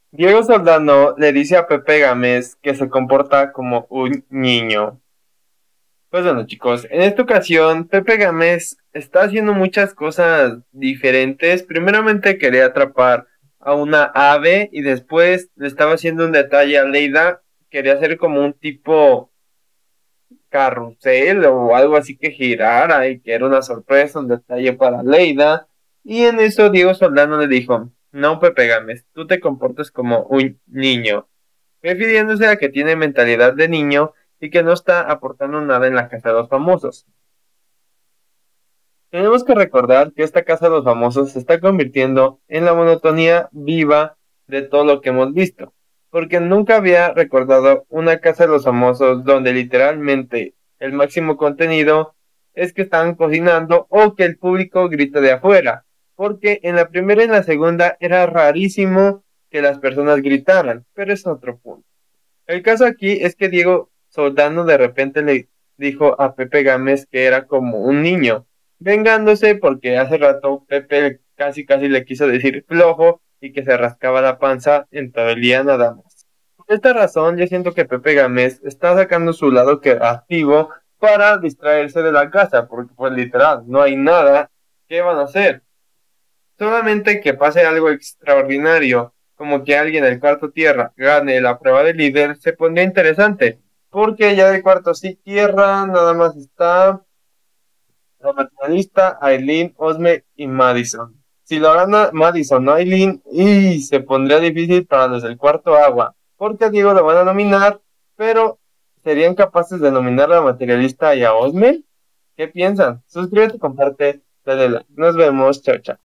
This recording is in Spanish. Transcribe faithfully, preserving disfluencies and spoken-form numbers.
Diego Soldano le dice a Pepe Gámez que se comporta como un niño. Pues bueno, chicos, en esta ocasión Pepe Gámez está haciendo muchas cosas diferentes. Primeramente quería atrapar a una ave y después le estaba haciendo un detalle a Leida. Quería hacer como un tipo carrusel o algo así que girara y que era una sorpresa, un detalle para Leida. Y en eso Diego Soldano le dijo, no, Pepe Gámez, tú te comportas como un niño, refiriéndose a que tiene mentalidad de niño y que no está aportando nada en la Casa de los Famosos. Tenemos que recordar que esta Casa de los Famosos se está convirtiendo en la monotonía viva de todo lo que hemos visto, porque nunca había recordado una Casa de los Famosos donde literalmente el máximo contenido es que están cocinando o que el público grita de afuera, porque en la primera y en la segunda era rarísimo que las personas gritaran, pero es otro punto. El caso aquí es que Diego Soldano de repente le dijo a Pepe Gámez que era como un niño, vengándose porque hace rato Pepe casi casi le quiso decir flojo y que se rascaba la panza en todo el día nada más. Por esta razón yo siento que Pepe Gámez está sacando su lado creativo para distraerse de la casa, porque pues literal, no hay nada que van a hacer. Solamente que pase algo extraordinario, como que alguien del cuarto tierra gane la prueba de líder, se pondría interesante, porque ya del cuarto sí tierra nada más está la nacionalista, Aileen, Osme y Madison. Si lo gana Madison o Aileen, y se pondría difícil para los del cuarto agua, porque a Diego lo van a nominar, pero ¿serían capaces de nominar a la materialista y a Osme? ¿Qué piensan? Suscríbete, comparte, dale like. Nos vemos, chao, chao.